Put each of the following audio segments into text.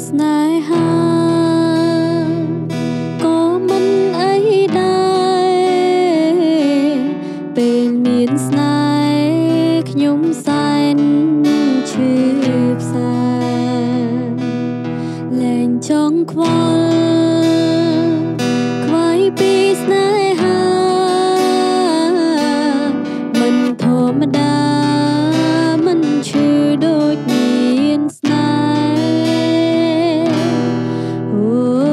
ស្នេហាក៏មិនអីដែរពេលមានស្នេហ៍ខ្ញុំសែនឈឺផ្សាលែងចង់ខ្វល់ខ្វាយពីស្នេហាមិនធម្មតាមិនឈឺដូចមានស្នេហ៍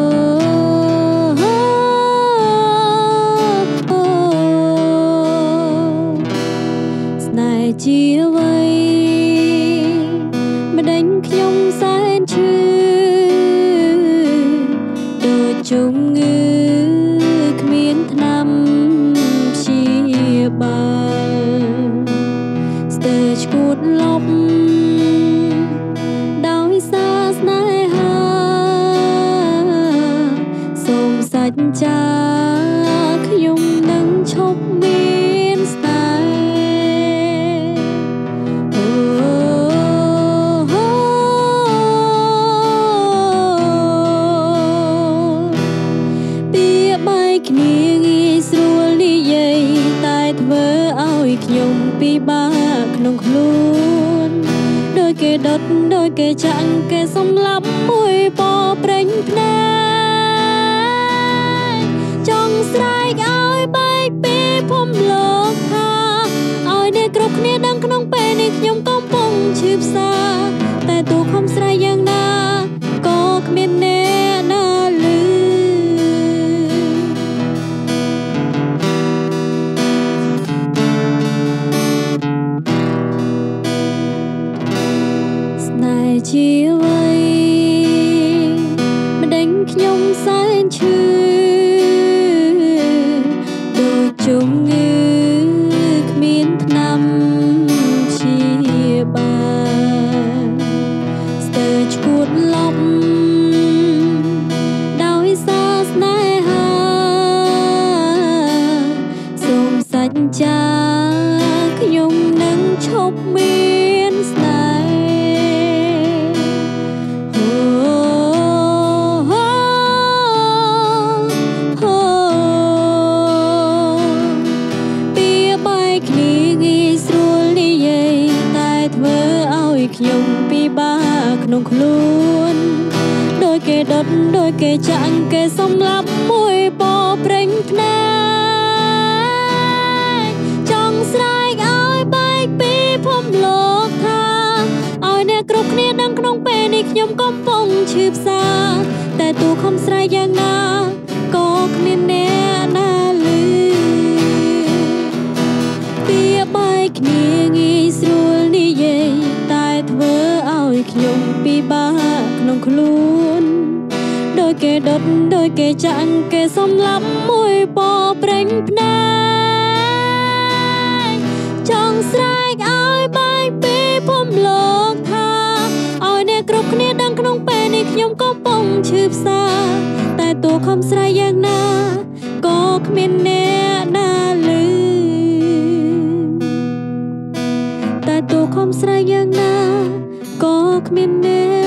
ស្នេហ៍ជាអ្វីម្ដេចខ្ញុំសែនឈឺដូចជំងឺគ្មានថ្នាំព្យាបាលស្ទើរឈួតលប់ដោយសារស្នេហាសូមសច្ចាខ្ញុំនឹងឈប់មានស្នេហ៍ពីបែកគ្នាងាយស្រួលនិយាយតែធ្វើឲ្យខ្ញុំពិបាកក្នុងខ្លួនដោយគេដុតដោយគេចាក់គេសម្លាប់មួយពព្រេងភ្នែកចង់ស្រែកឲ្យបែកពីភពលោកថាឲ្យអ្នកគ្រប់គ្នាដឹងក្នុងពេលនេះខ្ញុំកំពុងឈឺផ្សាតែទូខំស្រែកយ៉ាងណាក៏គ្មានអ្នកណាឮស្នេហ៍ជាអ្វីម្ដេចខ្ញុំសែនឈឺដូចជំងឺគ្មានថ្នាំព្យាបាលស្ទើរឈួតលប់ដោយសារស្នេហាសូមសច្ចាខ្ញុំនឹងឈប់មានស្នេហ៍ពីបែកគ្នាងាយស្រួលនិយាយតែធ្វើឲ្យខ្ញុំពិបាកក្នុងខ្លួនដោយគេដុតដោយគេចាក់គេសម្លាប់មួយពព្រេងភ្នែកចង់ស្រែកឲ្យបែកពីភពលោកថាឲ្យអ្នកគ្រប់គ្នាដឹងក្នុងពេលនេះខ្ញុំកំពុងឈឺផ្សាតែទូខំស្រែកយ៉ាងណាក៏គ្មានអ្នកណាឮពីបែកគ្នាងាយស្រួលនិយាយតែធ្វើឲ្យខ្ញុំពិបាកក្នុងខ្លួនដោយគេដុតដោយគេចាក់គេសម្លាប់មួយពព្រេងភ្នែកចង់ស្រែកឲ្យបែកពីភពលោកថាឲ្យអ្នកគ្រប់គ្នាដឹងក្នុងពេលនេះខ្ញុំកំពុងឈឺផ្សាតែទូខំស្រែកយ៉ាងណាក៏គ្មានអ្នកណាឮតែទូខំស្រែកយ៉ាងណាក៏គ្មានអ្នក